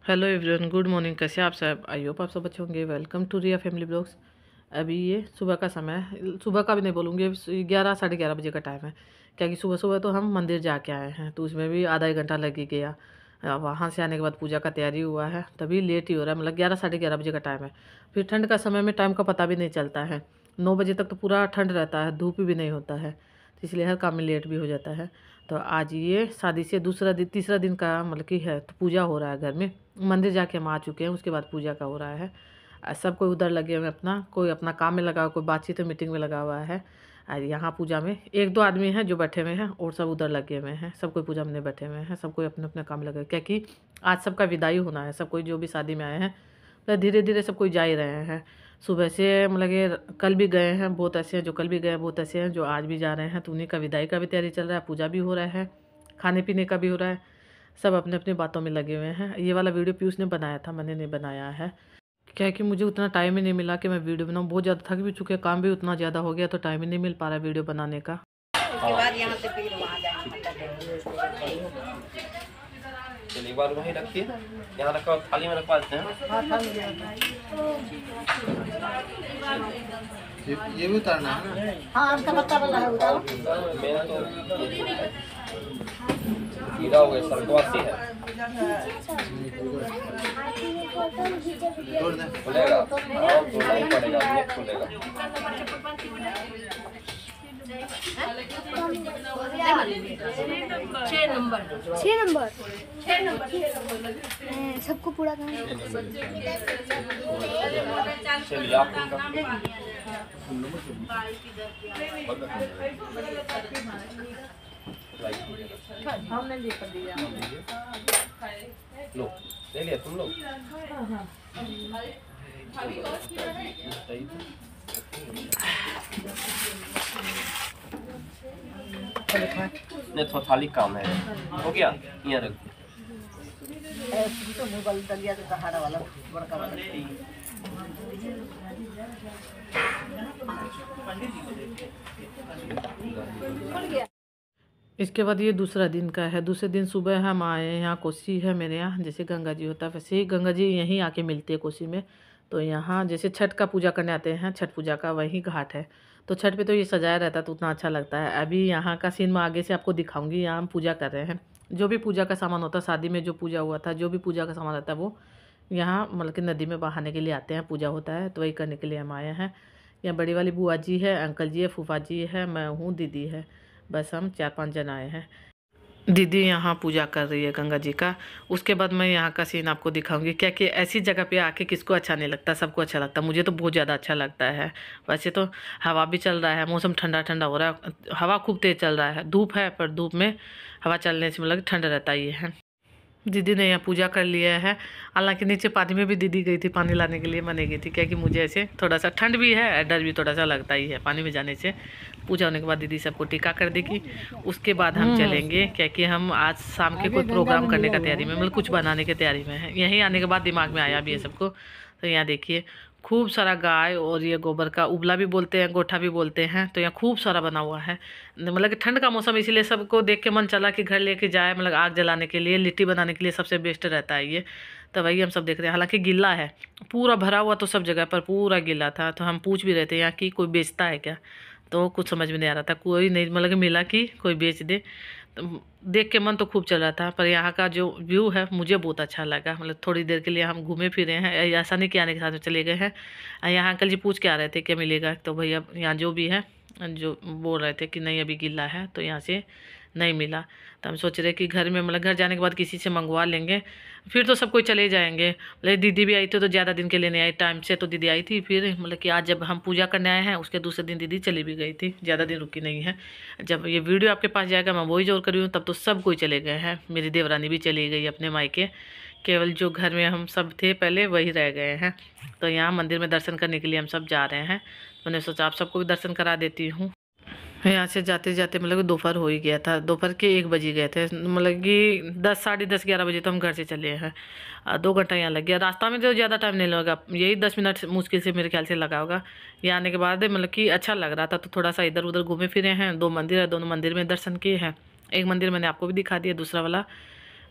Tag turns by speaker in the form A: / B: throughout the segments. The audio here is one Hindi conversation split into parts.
A: Hello everyone, good morning. कैसे आप सब? आई होप आप सब अच्छे होंगे। Welcome to Riya family blogs. अभी ये सुबह का समय है, सुबह का भी नहीं बोलूँगी, 11 साढ़े 11 बजे का टाइम है। क्या कि सुबह सुबह तो हम मंदिर जाके आए हैं, तो उसमें भी आधा एक घंटा लग ही गया। वहाँ से आने के बाद पूजा का तैयारी हुआ है, तभी लेट ही हो रहा है। मतलब 11 साढ़े 11 बजे का टाइम है। फिर ठंड का समय में टाइम का पता भी नहीं चलता है। 9 बजे तक तो पूरा ठंड रहता है, धूप भी नहीं होता है, तो इसलिए हर काम में लेट भी हो जाता है। तो आज ये शादी से दूसरा दिन तीसरा दिन का मतलब कि है, तो पूजा हो रहा है घर में। मंदिर जाके हम आ चुके हैं, उसके बाद पूजा का हो रहा है। सब कोई उधर लगे हुए हैं, कोई अपना काम में लगा हुआ, कोई बातचीत मीटिंग में लगा हुआ है। और यहाँ पूजा में एक दो आदमी हैं जो बैठे हुए हैं, और सब उधर लगे हुए हैं। सब कोई पूजा में नहीं बैठे हुए हैं, सब कोई अपने अपने काम में लगे हुए हैं। क्या कि आज सबका विदाई होना है। सब कोई जो भी शादी में आए हैं, तो धीरे धीरे सब कोई जा ही रहे हैं। सुबह से मतलब कि कल भी गए हैं बहुत ऐसे हैं, जो कल भी गए, बहुत ऐसे हैं जो आज भी जा रहे हैं। तो उन्हीं का विदाई का भी तैयारी चल रहा है, पूजा भी हो रहा है, खाने पीने का भी हो रहा है। सब अपने अपनी बातों में लगे हुए हैं। ये वाला वीडियो पीयूष ने बनाया था, मैंने नहीं बनाया है। क्या है कि मुझे उतना टाइम ही नहीं मिला कि मैं वीडियो बनाऊँ। बहुत ज़्यादा थक भी चुके, काम भी उतना ज़्यादा हो गया, तो टाइम ही नहीं मिल पा रहा वीडियो बनाने का।
B: उसके बाद यहाँ से फिर वहाँ जाएंगे।
C: चलिए एक बार वहीं रखिए, यहाँ रखा, थाली में रखवा देते हैं।
D: ये भी उतारना है ना?
B: हाँ, उसका पत्ता वाला है उतारो।
C: मेरा तो हीरा हो गया, स्वर्गवासी है।
D: तोड़ दे।
C: खुलेगा, हाँ तोड़ना ही पड़ेगा, नहीं खुलेगा।
E: 6 नंबर सबको पूरा करना।
C: चलिए आप
B: हमने लिख दिया।
C: लो ले लिया तुम लोग। नहीं थोड़ा थाली काम है, हो गया, यहाँ रख दो।
B: तो मोबाइल दलिया तो कहाड़ा वाला बड़का वाला।
A: इसके बाद ये दूसरा दिन का है। दूसरे दिन सुबह हम आए, यहाँ कोसी है मेरे यहाँ, जैसे गंगा जी होता है वैसे ही गंगा जी यहीं आके मिलते हैं कोसी में। तो यहाँ जैसे छठ का पूजा करने आते हैं, छठ पूजा का वही घाट है। तो छठ पे तो ये सजाया रहता है, तो उतना अच्छा लगता है। अभी यहाँ का सीन मैं आगे से आपको दिखाऊंगी। यहाँ हम पूजा कर रहे हैं, जो भी पूजा का सामान होता है, शादी में जो पूजा हुआ था, जो भी पूजा का सामान रहता है, वो यहाँ मतलब कि नदी में बहाने के लिए आते हैं। पूजा होता है तो वही करने के लिए हम आए हैं। यहाँ बड़ी वाली बुआ जी है, अंकल जी है, फूफा जी है, मैं हूँ, दीदी है। बस हम 4-5 जन आए हैं। दीदी यहाँ पूजा कर रही है गंगा जी का। उसके बाद मैं यहाँ का सीन आपको दिखाऊंगी। क्या कि ऐसी जगह पे आके किसको अच्छा नहीं लगता, सबको अच्छा लगता है। मुझे तो बहुत ज़्यादा अच्छा लगता है। वैसे तो हवा भी चल रहा है, मौसम ठंडा ठंडा हो रहा है, हवा खूब तेज़ चल रहा है। धूप है, पर धूप में हवा चलने से मतलब ठंड रहता ही है। दीदी ने यहाँ पूजा कर लिया है। हालांकि नीचे पानी में भी दीदी गई थी पानी लाने के लिए, मैं नहीं गई थी। क्या कि मुझे ऐसे थोड़ा सा ठंड भी है, डर भी थोड़ा सा लगता ही है पानी में जाने से। पूजा होने के बाद दीदी सबको टीका कर देगी। उसके बाद हम चलेंगे, क्या कि हम आज शाम के कोई प्रोग्राम करने का तैयारी में, मतलब कुछ बनाने की तैयारी में है। यहीं आने के बाद दिमाग में आया भी है सबको। तो यहाँ देखिए खूब सारा गाय, और ये गोबर का उबला भी बोलते हैं, गोठा भी बोलते हैं। तो यहाँ खूब सारा बना हुआ है। मतलब कि ठंड का मौसम, इसीलिए सबको देख के मन चला कि घर लेके जाए, मतलब आग जलाने के लिए, लिट्टी बनाने के लिए सबसे बेस्ट रहता है ये। तो वही हम सब देख रहे हैं। हालांकि गिल्ला है, पूरा भरा हुआ तो सब जगह पर पूरा गिल्ला था। तो हम पूछ भी रहे थे यहाँ की कोई बेचता है क्या, तो कुछ समझ में नहीं आ रहा था। कोई नहीं मतलब कि मिला कि कोई बेच दे। तो देख के मन तो खूब चल रहा था, पर यहाँ का जो व्यू है मुझे बहुत अच्छा लगा। मतलब थोड़ी देर के लिए हम घूमे फिरे हैं, ऐसा नहीं कि आने के साथ में चले गए हैं। यहाँ अंकल जी पूछ के आ रहे थे क्या मिलेगा, तो भैया यहाँ जो भी है, जो बोल रहे थे कि नहीं अभी गिल्ला है, तो यहाँ से नहीं मिला। तो हम सोच रहे कि घर में मतलब घर जाने के बाद किसी से मंगवा लेंगे, फिर तो सब कोई चले जाएंगे। मतलब दीदी भी आई थी, तो ज़्यादा दिन के लिए नहीं आई, टाइम से तो दीदी आई थी। फिर मतलब कि आज जब हम पूजा करने आए हैं, उसके दूसरे दिन दीदी चली भी गई थी, ज़्यादा दिन रुकी नहीं है। जब ये वीडियो आपके पास जाएगा मैं वही जोर करी हूँ, तब तो सब कोई चले गए हैं। मेरी देवरानी भी चली गई अपने मायके, केवल जो घर में हम सब थे पहले वही रह गए हैं। तो यहाँ मंदिर में दर्शन करने के लिए हम सब जा रहे हैं। मैंने सोचा आप सबको भी दर्शन करा देती हूँ। यहाँ से जाते जाते मतलब कि दोपहर हो ही गया था, दोपहर के 1 बज गए थे। मतलब कि 10 साढ़े 10 11 बजे तो हम घर से चले हैं। 2 घंटा यहाँ लग गया। रास्ता में तो ज़्यादा टाइम नहीं लगा, यही 10 मिनट मुश्किल से मेरे ख्याल से लगा होगा। यहाँ आने के बाद मतलब कि अच्छा लग रहा था, तो थोड़ा सा इधर उधर घूमे फिरे हैं। 2 मंदिर है, दोनों मंदिर में दर्शन किए हैं। एक मंदिर मैंने आपको भी दिखा दिया, दूसरा वाला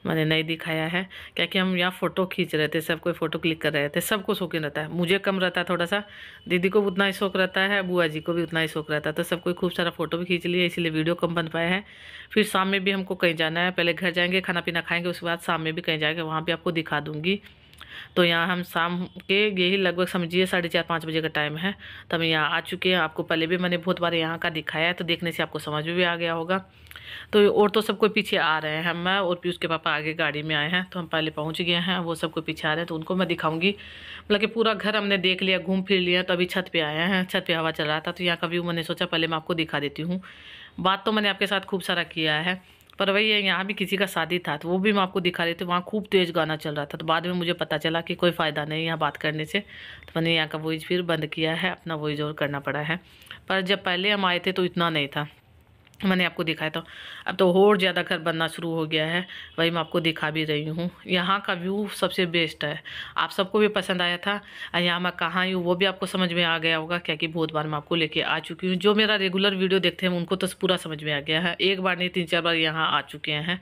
A: मैंने नहीं दिखाया है, क्या कि हम यहाँ फ़ोटो खींच रहे थे, सब कोई फ़ोटो क्लिक कर रहे थे। सबको शौकीन रहता है, मुझे कम रहता है थोड़ा सा, दीदी को भी उतना ही शौक रहता है, बुआ जी को भी उतना ही शौक रहता है। तो सब कोई खूब सारा फ़ोटो भी खींच लिए, इसलिए वीडियो कम बन पाया है। फिर शाम में भी हमको कहीं जाना है, पहले घर जाएंगे, खाना पीना खाएंगे, उसके बाद शाम में भी कहीं जाएंगे, वहाँ भी आपको दिखा दूँगी। तो यहाँ हम शाम के यही लगभग समझिए 4:30-5 बजे का टाइम है, तो हम यहाँ आ चुके हैं। आपको पहले भी मैंने बहुत बार यहाँ का दिखाया है, तो देखने से आपको समझ में भी आ गया होगा। तो और तो सब कोई पीछे आ रहे हैं, मैं और पीयूष के पापा आगे गाड़ी में आए हैं, तो हम पहले पहुँच गए हैं, वो सब कोई पीछे आ रहे हैं, तो उनको मैं दिखाऊंगी। मतलब कि पूरा घर हमने देख लिया, घूम फिर लिया, तो अभी छत पे आए हैं, छत पे हवा चल रहा था, तो यहाँ का व्यू मैंने सोचा पहले मैं आपको दिखा देती हूँ। बात तो मैंने आपके साथ खूब सारा किया है, पर वही है, यहाँ भी किसी का शादी था, तो वो भी मैं आपको दिखा रही थी, वहाँ खूब तेज़ गाना चल रहा था। तो बाद में मुझे पता चला कि कोई फ़ायदा नहीं यहाँ बात करने से, तो मैंने यहाँ का वॉइस फिर बंद किया है, अपना वॉइस ओवर करना पड़ा है। पर जब पहले हम आए थे तो इतना नहीं था, मैंने आपको दिखाया था। अब तो और ज़्यादा घर बनना शुरू हो गया है, वही मैं आपको दिखा भी रही हूँ। यहाँ का व्यू सबसे बेस्ट है, आप सबको भी पसंद आया था। यहाँ मैं कहाँ हूँ वो भी आपको समझ में आ गया होगा, क्या कि बहुत बार मैं आपको लेके आ चुकी हूँ। जो मेरा रेगुलर वीडियो देखते हैं उनको तो पूरा समझ में आ गया है, एक बार नहीं 3-4 बार यहाँ आ चुके हैं।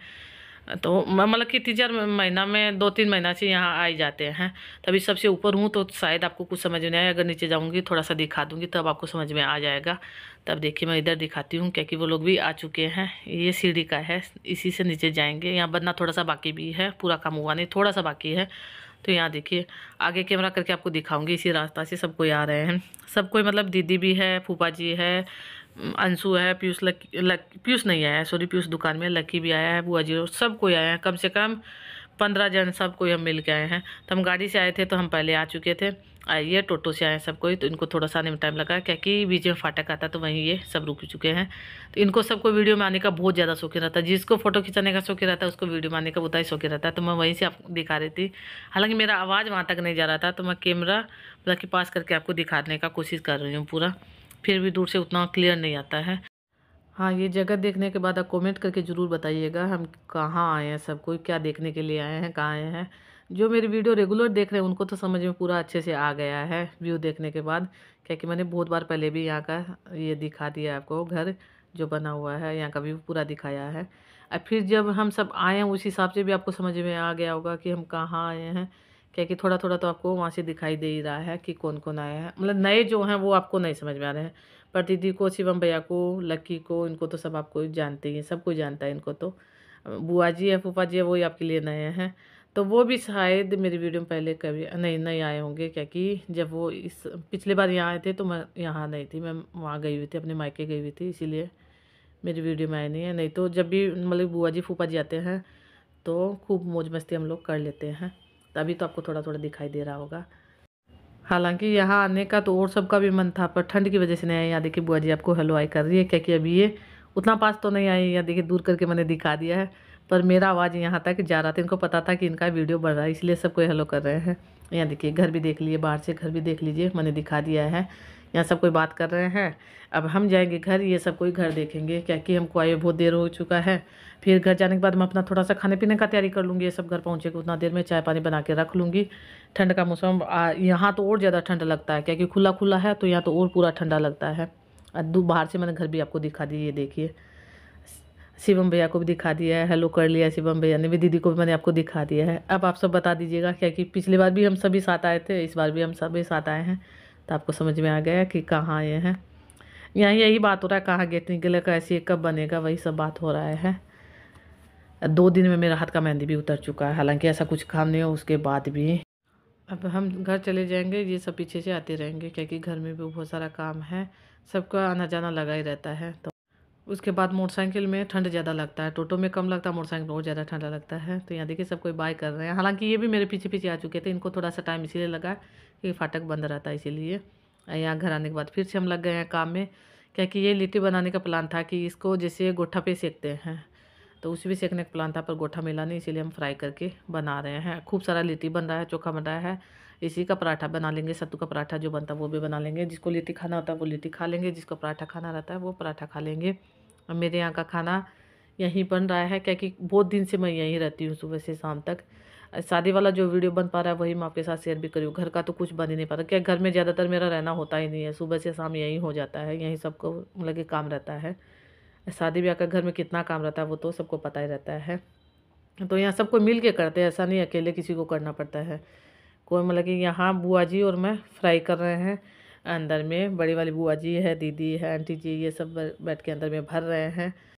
A: तो मैं मतलब कि 3-4 महीना में 2-3 महीना से यहाँ आ ही जाते हैं। तभी सबसे ऊपर हूँ तो शायद आपको कुछ समझ में आए, अगर नीचे जाऊँगी थोड़ा सा दिखा दूँगी तब आपको समझ में आ जाएगा। तब देखिए मैं इधर दिखाती हूँ, क्योंकि वो लोग भी आ चुके हैं। ये सीढ़ी का है, इसी से नीचे जाएंगे। यहाँ बनना थोड़ा सा बाकी भी है, पूरा काम हुआ नहीं, थोड़ा सा बाकी है। तो यहाँ देखिए आगे कैमरा करके आपको दिखाऊंगी, इसी रास्ता से सब कोई आ रहे हैं। सब कोई मतलब दीदी भी है, फूफा जी है, अंशु है, पीयूष पीयूष नहीं आया है, सॉरी, पीयूष दुकान में, लकी भी आया है, बुआ जी, सब कोई आया है, कम से कम 15 जन सब कोई हम मिल के आए हैं। तो हम गाड़ी से आए थे, तो हम पहले आ चुके थे। आइए टोटो से आए सब कोई, तो इनको थोड़ा सा आने में टाइम लगा, क्योंकि बीच में फाटक आता, तो वहीं ये सब रुक चुके हैं। तो इनको सबको वीडियो में आने का बहुत ज़्यादा शौकीन रहता है, जिसको फोटो खिंचाने का शौकीन रहता है उसको वीडियो में आने का बहुत ही शौकीन रहता है। तो मैं वहीं से आपको दिखा रही थी, हालांकि मेरा आवाज़ वहाँ तक नहीं जा रहा था, तो मैं कैमरा मतलब कि पास करके आपको दिखाने का कोशिश कर रही हूँ पूरा, फिर भी दूर से उतना क्लियर नहीं आता है। हाँ, ये जगह देखने के बाद आप कमेंट करके ज़रूर बताइएगा हम कहाँ आए हैं, सब कोई क्या देखने के लिए आए हैं, कहाँ आए हैं। जो मेरी वीडियो रेगुलर देख रहे हैं उनको तो समझ में पूरा अच्छे से आ गया है व्यू देखने के बाद, क्योंकि मैंने बहुत बार पहले भी यहाँ का ये दिखा दिया आपको, घर जो बना हुआ है यहाँ का व्यू पूरा दिखाया है। और फिर जब हम सब आए हैं उस हिसाब से भी आपको समझ में आ गया होगा कि हम कहाँ आए हैं, क्योंकि थोड़ा थोड़ा तो आपको वहाँ से दिखाई दे ही रहा है कि कौन कौन आया है। मतलब नए जो हैं वो आपको नहीं समझ में आ रहे हैं, पर दीदी को, शिवम भैया को, लक्की को, इनको तो सब आपको जानते ही हैं, सब कोई जानता है इनको। तो बुआ जी है, फूफा जी है, वो ही आपके लिए नए हैं। तो वो भी शायद मेरी वीडियो में पहले कभी नहीं आए होंगे, क्योंकि जब वो इस पिछले बार यहाँ आए थे तो मैं यहाँ नहीं थी, मैं वहाँ गई हुई थी, अपने मायके गई हुई थी, इसीलिए मेरी वीडियो में आए नहीं है। नहीं तो जब भी मतलब बुआ जी फूफा जी आते हैं तो खूब मौज मस्ती हम लोग कर लेते हैं। तभी तो आपको थोड़ा थोड़ा दिखाई दे रहा होगा। हालांकि यहाँ आने का तो और सबका भी मन था, पर ठंड की वजह से नहीं आए। यहाँ देखिए बुआ जी आपको हेलो आई कर रही है, क्योंकि अभी ये उतना पास तो नहीं आई। यहाँ देखिए दूर करके मैंने दिखा दिया है, पर मेरा आवाज़ यहाँ तक जा रहा था, इनको पता था कि इनका वीडियो बढ़ रहा है, इसलिए सबको हेलो कर रहे हैं। यहाँ देखिए घर भी देख लिए, बाहर से घर भी देख लीजिए, मैंने दिखा दिया है। यहाँ सब कोई बात कर रहे हैं, अब हम जाएंगे घर, ये सब कोई घर देखेंगे, क्योंकि हमको आए बहुत देर हो चुका है। फिर घर जाने के बाद मैं अपना थोड़ा सा खाने पीने का तैयारी कर लूँगी, ये सब घर पहुँचेगा उतना देर में चाय पानी बना के रख लूँगी। ठंड का मौसम यहाँ तो और ज़्यादा ठंड लगता है, क्योंकि खुला खुला है, तो यहाँ तो और पूरा ठंडा लगता है। बाहर से मैंने घर भी आपको दिखा दी, ये देखिए शिवम भैया को भी दिखा दिया है, हेलो कर लिया शिवम भैया ने भी, दीदी को भी मैंने आपको दिखा दिया है। अब आप सब बता दीजिएगा, क्योंकि पिछली बार भी हम सभी साथ आए थे, इस बार भी हम सभी साथ आए हैं, तो आपको समझ में आ गया कि कहाँ आए हैं। यहाँ यही बात हो रहा है, कहाँ गेट निकलेगा, ऐसे कब बनेगा, वही सब बात हो रहा है। 2 दिन में मेरा हाथ का मेहंदी भी उतर चुका है, हालांकि ऐसा कुछ काम नहीं हो उसके बाद भी। अब हम घर चले जाएंगे, ये सब पीछे से आते रहेंगे, क्योंकि घर में भी बहुत सारा काम है, सबका आना जाना लगा ही रहता है। तो उसके बाद मोटरसाइकिल में ठंड ज़्यादा लगता है, टोटो में कम लगता है, मोटरसाइकिल में बहुत ज़्यादा ठंडा लगता है। तो यहाँ देखिए सब कोई बाय कर रहे हैं, हालांकि ये भी मेरे पीछे पीछे आ चुके थे, इनको थोड़ा सा टाइम इसीलिए लगा कि फाटक बंद रहता है, इसीलिए। यहाँ घर आने के बाद फिर से हम लग गए हैं काम में, क्योंकि ये लिट्टी बनाने का प्लान था कि इसको जैसे गोठा पे सेकते हैं, तो उसी भी सेकने का प्लान था, पर गोठा मिला नहीं, इसीलिए हम फ्राई करके बना रहे हैं। खूब सारा लिट्टी बन रहा है, चोखा बन रहा है, इसी का पराठा बना लेंगे, सत्तू का पराठा जो बनता है वो भी बना लेंगे। जिसको लिट्टी खाना होता है वो लिट्टी खा लेंगे, जिसको पराठा खाना रहता है वो पराठा खा लेंगे। और मेरे यहाँ का खाना यहीं बन रहा है, क्योंकि बहुत दिन से मैं यहीं रहती हूँ, सुबह से शाम तक। शादी वाला जो वीडियो बन पा रहा है वही मैं आपके साथ शेयर भी करूँ, घर का तो कुछ बन ही नहीं पाता, क्या घर में ज़्यादातर मेरा रहना होता ही नहीं है, सुबह से शाम यहीं हो जाता है, यहीं सबको मतलब कि काम रहता है। शादी ब्याह का घर में कितना काम रहता है वो तो सबको पता ही रहता है। तो यहाँ सबको मिल के करते हैं, ऐसा नहीं अकेले किसी को करना पड़ता है। कोई मतलब कि यहाँ बुआ जी और मैं फ्राई कर रहे हैं, अंदर में बड़ी वाली बुआ जी है, दीदी है, आंटी जी, ये सब बैठ के अंदर में भर रहे हैं।